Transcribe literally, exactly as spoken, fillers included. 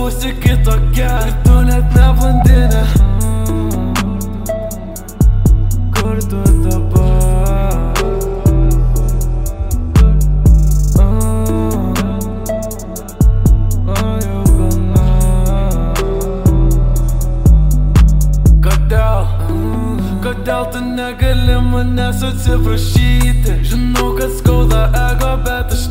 si kito kjerë Tunet në blëndine Kur du të bë Kodėl tu negali manęs atsiprašyti Žinau, kad skauda ego, bet aš